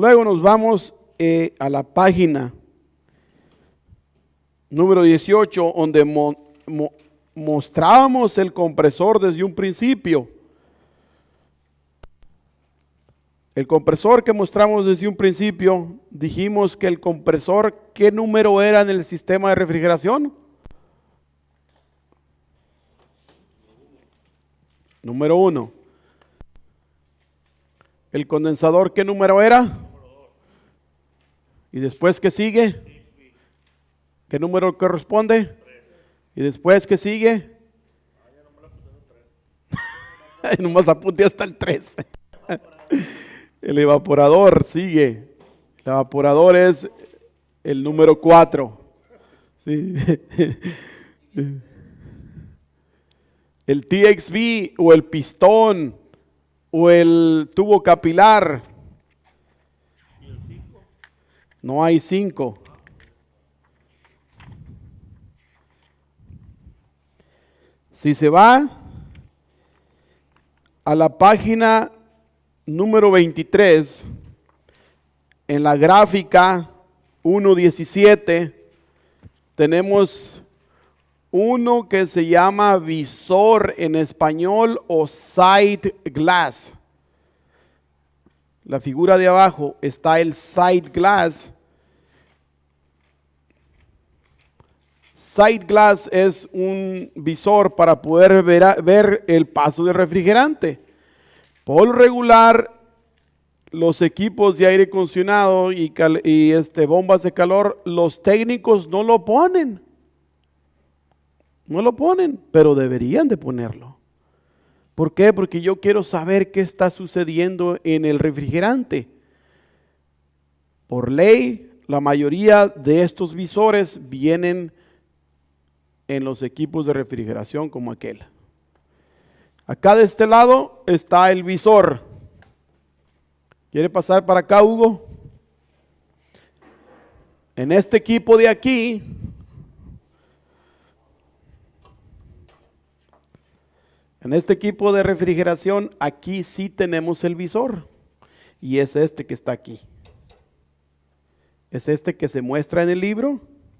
Luego nos vamos a la página número 18, donde mostrábamos el compresor desde un principio. El compresor que mostramos desde un principio, dijimos que el compresor, ¿qué número era en el sistema de refrigeración? Número 1. El condensador, ¿qué número era? Y después, ¿qué sigue? ¿Qué número corresponde? Y después, ¿qué sigue? Nomás apunte hasta el 3. El evaporador sigue. El evaporador es el número 4. Sí. El TXV o el pistón o el tubo capilar. No hay 5. Si se va a la página número 23, en la gráfica 1.17, tenemos uno que se llama visor en español o side glass. La figura de abajo está el side glass. Side glass es un visor para poder ver el paso del refrigerante. Por lo regular, los equipos de aire acondicionado y bombas de calor, los técnicos no lo ponen. No lo ponen, pero deberían de ponerlo. ¿Por qué? Porque yo quiero saber qué está sucediendo en el refrigerante. Por ley, la mayoría de estos visores vienen en los equipos de refrigeración como aquel. Acá de este lado está el visor. ¿Quiere pasar para acá, Hugo? En este equipo de aquí, en este equipo de refrigeración, aquí sí tenemos el visor. Y es este que está aquí. Es este que se muestra en el libro.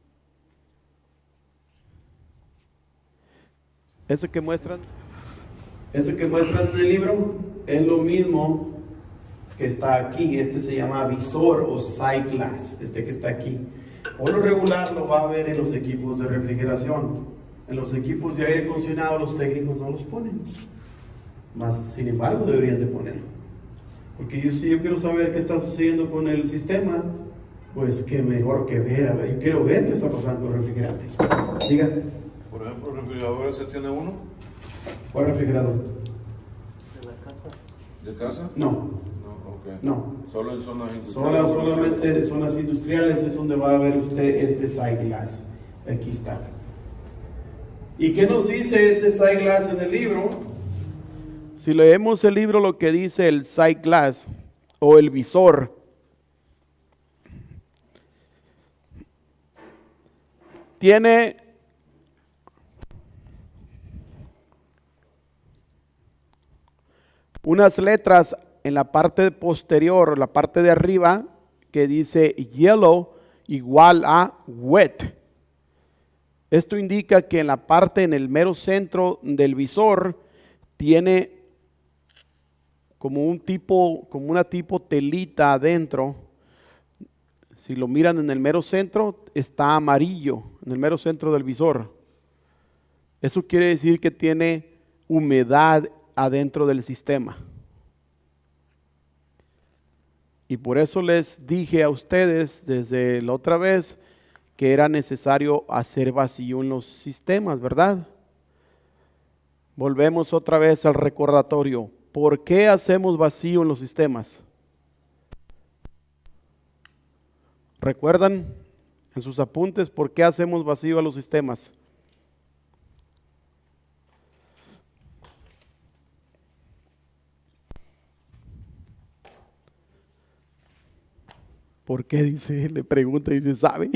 Ese que muestran en el libro es lo mismo que está aquí. Este se llama visor o side glass, este que está aquí. Por lo regular lo va a ver en los equipos de refrigeración. En los equipos de aire acondicionado los técnicos no los ponen. Más, sin embargo, deberían de ponerlo. Porque si yo quiero saber qué está sucediendo con el sistema, pues qué mejor que ver. A ver, yo quiero ver qué está pasando con el refrigerante. Diga. Por ejemplo, ¿el refrigerador ese tiene uno? ¿Cuál refrigerador? ¿De la casa? ¿De casa? No. No, ok. No. Solo en zonas industriales. Solamente en zonas industriales es donde va a ver usted este side glass. Aquí está. ¿Y qué nos dice ese side glass en el libro? Si leemos el libro, lo que dice el side glass o el visor, tiene unas letras en la parte posterior, la parte de arriba, que dice yellow igual a wet. Esto indica que en el mero centro del visor, tiene como una tipo telita adentro. Si lo miran en el mero centro, está amarillo, en el mero centro del visor. Eso quiere decir que tiene humedad adentro del sistema. Y por eso les dije a ustedes desde la otra vez que era necesario hacer vacío en los sistemas, ¿verdad? Volvemos otra vez al recordatorio. ¿Por qué hacemos vacío en los sistemas? ¿Recuerdan en sus apuntes por qué hacemos vacío a los sistemas? ¿Por qué? Dice, le pregunta y dice, ¿sabe?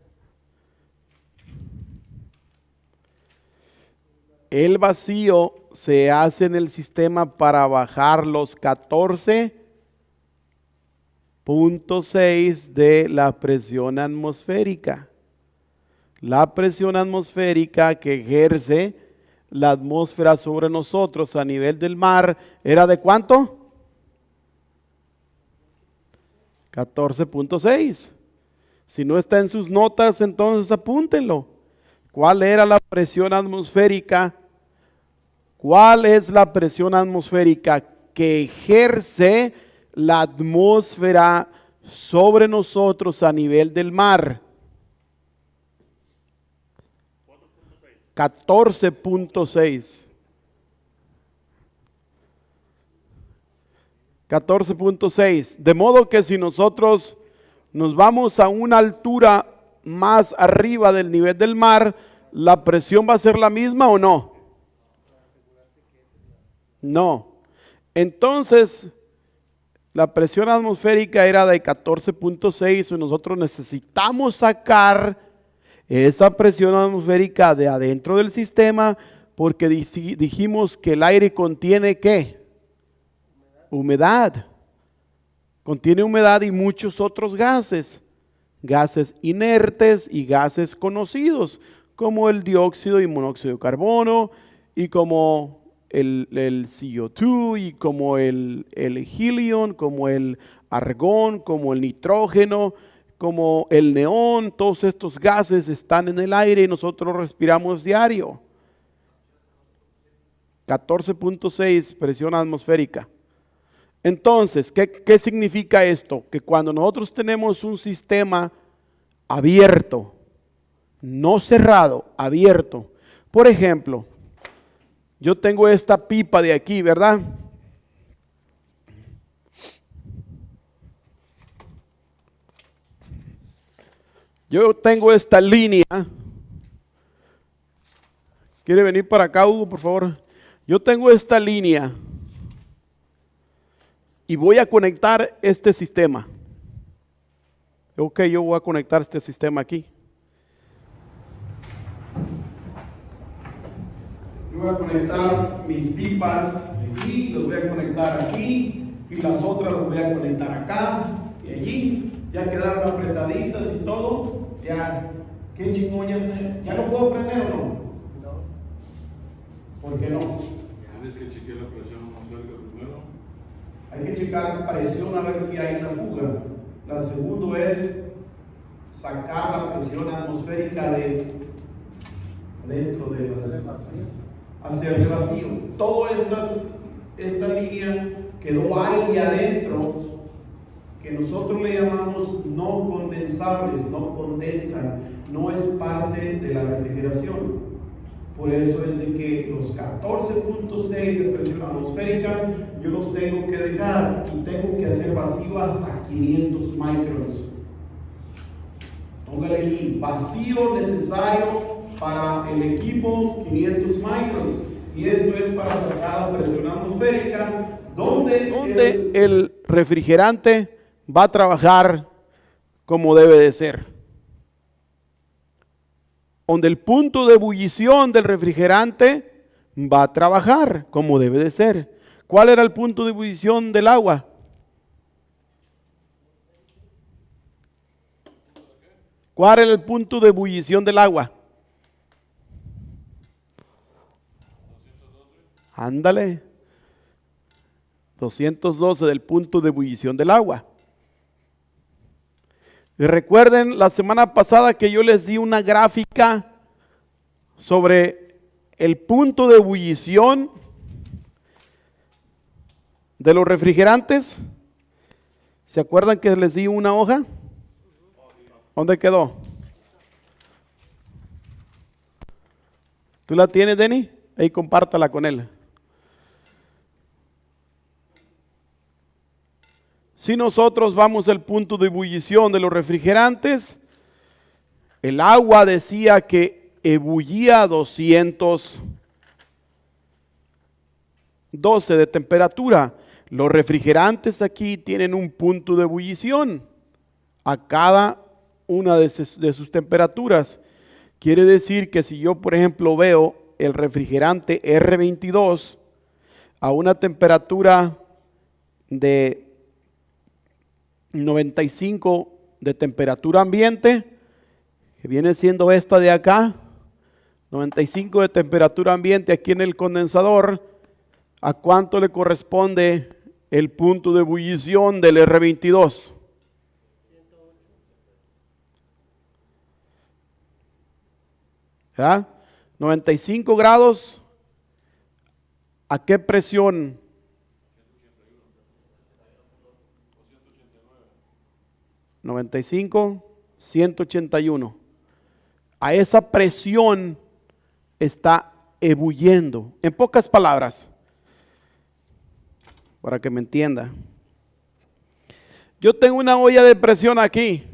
El vacío se hace en el sistema para bajar los 14.6 de la presión atmosférica. La presión atmosférica que ejerce la atmósfera sobre nosotros a nivel del mar era ¿de cuánto? 14.6. Si no está en sus notas, entonces apúntenlo. ¿Cuál era la presión atmosférica? ¿Cuál es la presión atmosférica que ejerce la atmósfera sobre nosotros a nivel del mar? 14.6. 14.6. De modo que si nosotros nos vamos a una altura más arriba del nivel del mar, ¿la presión va a ser la misma o no? No. Entonces, la presión atmosférica era de 14.6 y nosotros necesitamos sacar esa presión atmosférica de adentro del sistema porque dijimos que el aire contiene ¿qué? Humedad. Contiene humedad y muchos otros gases. Gases inertes y gases conocidos, como el dióxido y monóxido de carbono, y como el CO2, y como el helio, como el argón, como el nitrógeno, como el neón. Todos estos gases están en el aire y nosotros respiramos diario. 14.6 presión atmosférica. Entonces, ¿qué significa esto? Que cuando nosotros tenemos un sistema abierto, no cerrado, abierto. Por ejemplo, yo tengo esta pipa de aquí, ¿verdad? Yo tengo esta línea. ¿Quiere venir para acá, Hugo, por favor? Yo tengo esta línea. Y voy a conectar este sistema. Ok, yo voy a conectar este sistema aquí. Yo voy a conectar mis pipas aquí, las voy a conectar aquí, y las otras las voy a conectar acá y allí. Ya quedaron apretaditas y todo. Ya, qué chingón, ya lo puedo prender o no. ¿Por qué no? Tienes que chequear la presión atmosférica primero. Hay que checar presión a ver si hay una fuga. La segunda es sacar la presión atmosférica dentro de hacer el vacío. Todo esta línea quedó aire adentro que nosotros le llamamos no condensables, no condensan, no es parte de la refrigeración. Por eso es de que los 14.6 de presión atmosférica yo los tengo que dejar y tengo que hacer vacío hasta 500 microns. Póngale ahí, vacío necesario para el equipo 500 microns. Y esto es para sacar la presión atmosférica donde el refrigerante va a trabajar como debe de ser. Donde el punto de ebullición del refrigerante va a trabajar como debe de ser. ¿Cuál era el punto de ebullición del agua? ¿Cuál era el punto de ebullición del agua? Ándale. 212 del punto de ebullición del agua. Y recuerden la semana pasada que yo les di una gráfica sobre el punto de ebullición de los refrigerantes. ¿Se acuerdan que les di una hoja? ¿Dónde quedó? ¿Tú la tienes, Denny? Ahí compártala con él. Si nosotros vamos al punto de ebullición de los refrigerantes, el agua decía que ebullía a 212 de temperatura. Los refrigerantes aquí tienen un punto de ebullición a cada una de sus temperaturas. Quiere decir que si yo, por ejemplo, veo el refrigerante R22 a una temperatura de 95 de temperatura ambiente, que viene siendo esta de acá, 95 de temperatura ambiente aquí en el condensador, ¿a cuánto le corresponde el punto de ebullición del R22? ¿Ya? 95 grados, ¿a qué presión? 95, 181. A esa presión está ebulliendo. En pocas palabras, para que me entienda. Yo tengo una olla de presión aquí.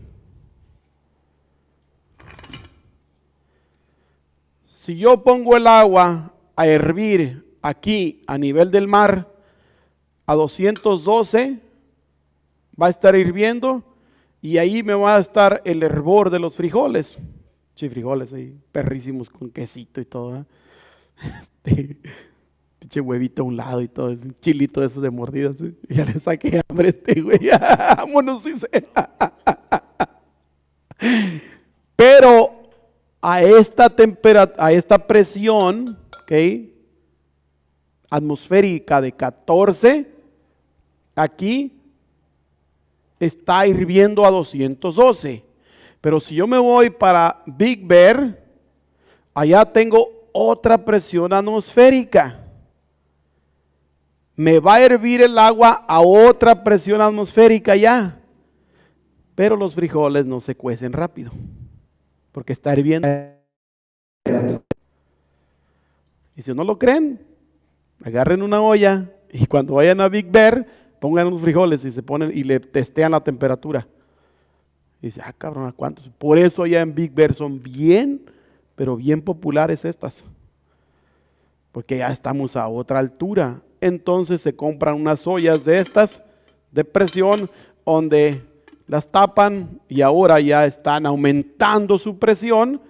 Si yo pongo el agua a hervir aquí a nivel del mar, a 212 va a estar hirviendo y ahí me va a estar el hervor de los frijoles. Sí, frijoles ahí, perrísimos con quesito y todo. Pinche huevito a un lado y todo, es un chilito de esos de mordidas. Ya le saqué hambre güey. Vámonos, dice. Pero a esta temperatura, a esta presión, ¿ok?, atmosférica de 14, aquí está hirviendo a 212. Pero si yo me voy para Big Bear, allá tengo otra presión atmosférica. Me va a hervir el agua a otra presión atmosférica ya. Pero los frijoles no se cuecen rápido, porque está hirviendo. Y si no lo creen, agarren una olla y cuando vayan a Big Bear, pongan los frijoles y se ponen y le testean la temperatura. Y dice, cabrón, ¿a cuántos? Por eso ya en Big Bear son bien, pero bien populares estas. Porque ya estamos a otra altura. Entonces se compran unas ollas de estas, de presión, donde las tapan y ahora ya están aumentando su presión.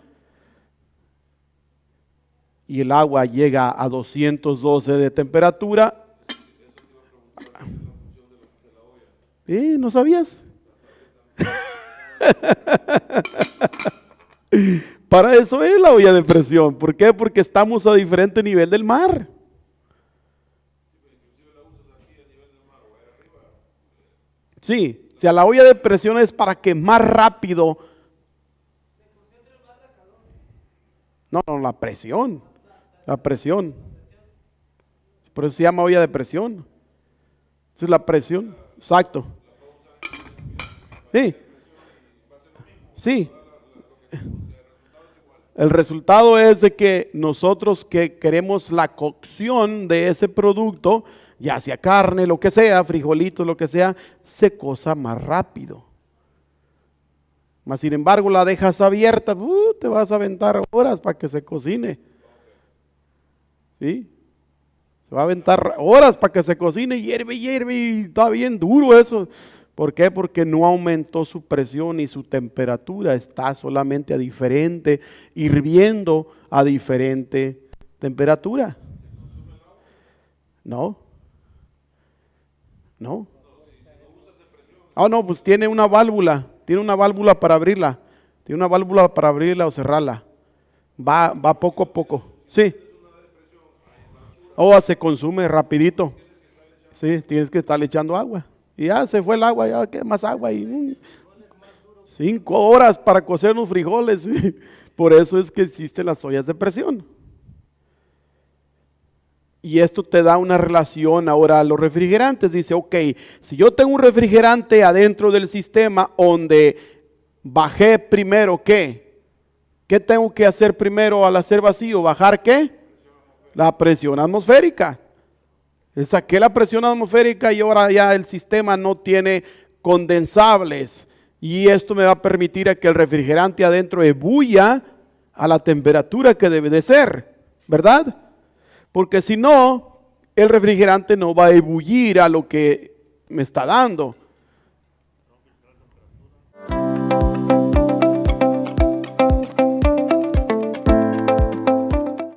Y el agua llega a 212 de temperatura. ¿No sabías? Para eso es la olla de presión. ¿Por qué? Porque estamos a diferente nivel del mar. Sí, si a la olla de presión es para que más rápido. No, la presión. La presión. Por eso se llama olla de presión. Esa es la presión. Exacto. Sí. Sí. El resultado es de que nosotros que queremos la cocción de ese producto, ya sea carne, lo que sea, frijolitos, lo que sea, se cosa más rápido. Mas sin embargo la dejas abierta, te vas a aventar horas para que se cocine. ¿Sí? Se va a aventar horas para que se cocine, hierve y está bien duro eso. ¿Por qué? Porque no aumentó su presión y su temperatura, está solamente a diferente, hirviendo a diferente temperatura. No. No. No, pues tiene una válvula para abrirla. Tiene una válvula para abrirla o cerrarla. Va poco a poco. Sí. Se consume rapidito. Sí, tienes que estarle echando agua. Y ya se fue el agua, ya qué más agua. Y 5 horas para cocer los frijoles. Por eso es que existen las ollas de presión. Y esto te da una relación ahora a los refrigerantes. Dice, ok, si yo tengo un refrigerante adentro del sistema donde bajé primero, ¿qué? ¿Qué tengo que hacer primero al hacer vacío? ¿Bajar qué? La presión atmosférica. Saqué la presión atmosférica y ahora ya el sistema no tiene condensables. Y esto me va a permitir a que el refrigerante adentro ebulla a la temperatura que debe de ser, ¿verdad? Porque si no, el refrigerante no va a ebullir a lo que me está dando.